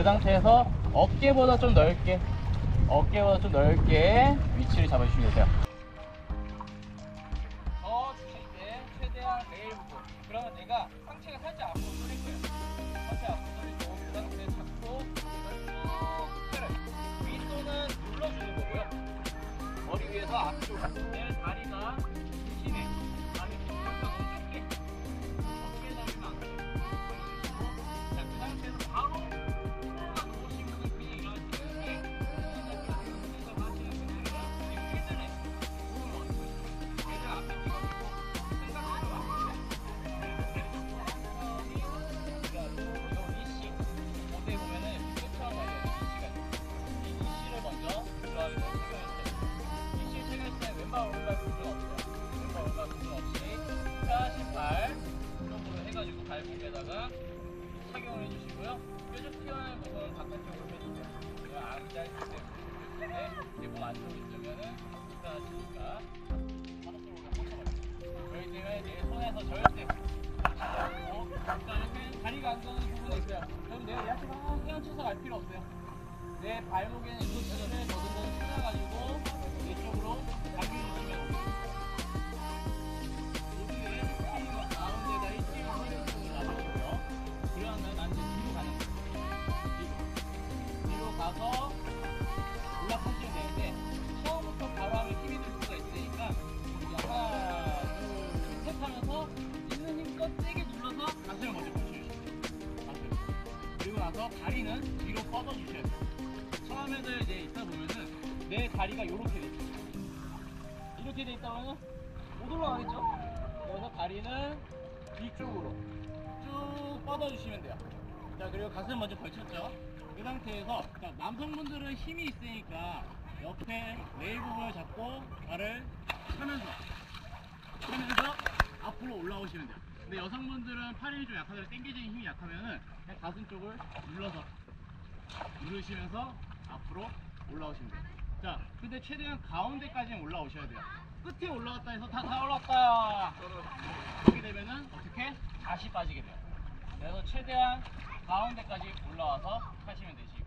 상태에서 어깨보다 좀 넓게 위치를 잡아주시면 되세요. 더 주실 때 최대한 레일 부분. 그러면 내가 상체가 살짝 앞으로 쏠릴 거예요. 상체 앞으로 쏠리고 그 상태 잡고 쭉 끌어요. 윗손은 눌러주는 거고요. 머리 위에서 앞쪽 내 다리가 중심에 다리 뒷면과 너무 좁게 어깨에 달리면 안 돼요. 자, 그 상태에서 바로 코어가 놓으신 분은 그냥 일어나시는 게 발목에다가 착용을 해주시고요. 뾰족 튀어나온 부분은 바깥쪽으로 해주세요. 아무 짧기 때문에 이제 몸 안쪽으로 있으면은 불편하시니까 바깥쪽으로 꽂혀버려요. 그렇기 때문에 내 손에서 절대 잡고 이렇게 다리가 안 가는 부분이 있어요. 그럼 내가 이렇게 막 헤엄쳐서 갈 필요 없어요. 내 발목에는 이 부분을 더듬더 찾아가지고 이쪽으로 당겨주시면 돼요. 가서 올라타시면 되는데 처음부터 바로 하면 힘이 들 수가 있으니까 하나 둘 셋 하면서 있는 힘껏 세게 눌러서 가슴을 먼저 붙여주셔야 돼요. 가슴. 그리고 나서 다리는 뒤로 뻗어주셔야 돼요. 처음에도 이제 있다 보면은 내 다리가 이렇게 돼 있어요. 이렇게 돼 있다 보면은 못 올라가겠죠? 그래서 다리는 뒤쪽으로 쭉 뻗어주시면 돼요. 자, 그리고 가슴 먼저 걸쳤죠? 이 상태에서 남성분들은 힘이 있으니까 옆에 레일 부분을 잡고 발을 차면서 앞으로 올라오시면 돼요. 근데 여성분들은 팔이 좀 약하더라도 당겨지는 힘이 약하면은 그냥 가슴 쪽을 누르시면서 앞으로 올라오시면 돼요. 자, 근데 최대한 가운데까지는 올라오셔야 돼요. 끝에 올라갔다 해서 다 올라왔다 이렇게 되면은 어떻게? 다시 빠지게 돼요. 그래서 최대한 가운데까지 올라와서 하시면 되시고